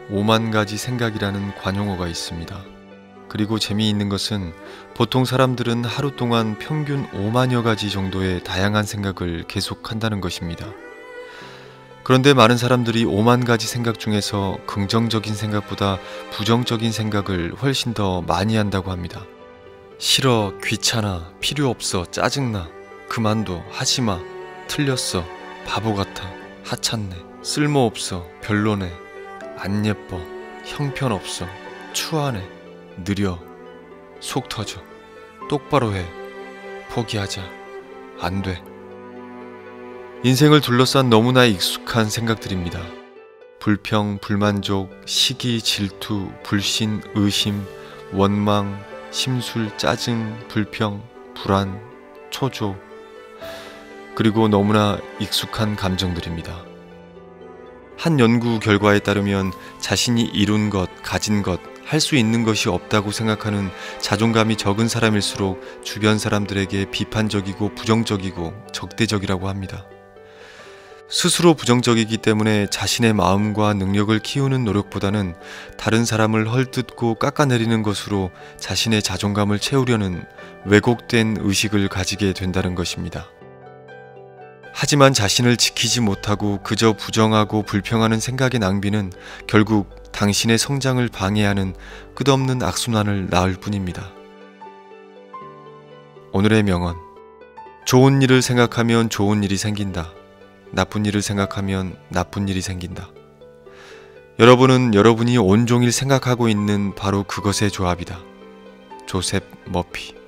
5만 가지 생각이라는 관용어가 있습니다. 그리고 재미있는 것은 보통 사람들은 하루 동안 평균 5만여 가지 정도의 다양한 생각을 계속한다는 것입니다. 그런데 많은 사람들이 5만 가지 생각 중에서 긍정적인 생각보다 부정적인 생각을 훨씬 더 많이 한다고 합니다. 싫어, 귀찮아, 필요 없어, 짜증나, 그만둬, 하지마, 틀렸어, 바보 같아, 하찮네, 쓸모없어, 별로네, 안 예뻐, 형편없어, 추하네, 느려, 속 터져, 똑바로 해, 포기하자, 안 돼. 인생을 둘러싼 너무나 익숙한 생각들입니다. 불평, 불만족, 시기, 질투, 불신, 의심, 원망, 심술, 짜증, 불평, 불안, 초조, 그리고 너무나 익숙한 감정들입니다. 한 연구 결과에 따르면 자신이 이룬 것, 가진 것, 할 수 있는 것이 없다고 생각하는 자존감이 적은 사람일수록 주변 사람들에게 비판적이고 부정적이고 적대적이라고 합니다. 스스로 부정적이기 때문에 자신의 마음과 능력을 키우는 노력보다는 다른 사람을 헐뜯고 깎아내리는 것으로 자신의 자존감을 채우려는 왜곡된 의식을 가지게 된다는 것입니다. 하지만 자신을 지키지 못하고 그저 부정하고 불평하는 생각의 낭비는 결국 당신의 성장을 방해하는 끝없는 악순환을 낳을 뿐입니다. 오늘의 명언: 좋은 일을 생각하면 좋은 일이 생긴다. 나쁜 일을 생각하면 나쁜 일이 생긴다. 여러분은 여러분이 온종일 생각하고 있는 바로 그것의 조합이다. 조셉 머피.